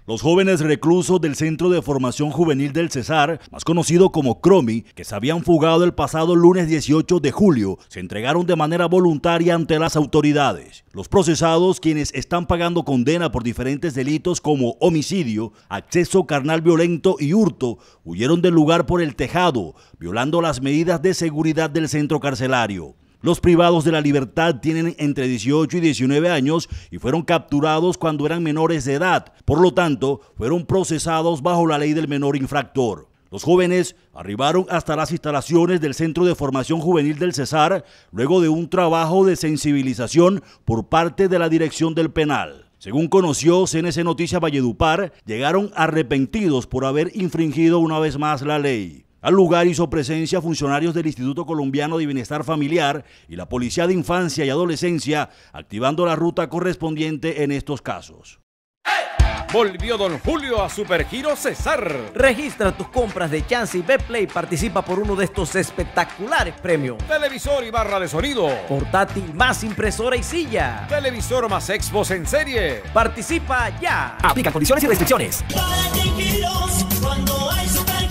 Los jóvenes reclusos del Centro de Formación Juvenil del Cesar, más conocido como CROMI, que se habían fugado el pasado lunes 18 de julio, se entregaron de manera voluntaria ante las autoridades. Los procesados, quienes están pagando condena por diferentes delitos como homicidio, acceso carnal violento y hurto, huyeron del lugar por el tejado, violando las medidas de seguridad del centro carcelario. Los privados de la libertad tienen entre 18 y 19 años y fueron capturados cuando eran menores de edad. Por lo tanto, fueron procesados bajo la ley del menor infractor. Los jóvenes arribaron hasta las instalaciones del Centro de Formación Juvenil del Cesar luego de un trabajo de sensibilización por parte de la dirección del penal. Según conoció CNC Noticias Valledupar, llegaron arrepentidos por haber infringido una vez más la ley. Al lugar hizo presencia funcionarios del Instituto Colombiano de Bienestar Familiar y la Policía de Infancia y Adolescencia, activando la ruta correspondiente en estos casos. Volvió Don Julio a Supergiro Cesar. Registra tus compras de Chance y Betplay y participa por uno de estos espectaculares premios. Televisor y barra de sonido. Portátil más impresora y silla. Televisor más Xbox en serie. Participa ya. Aplica condiciones y restricciones. Para tranquilos, cuando hay Supergiros.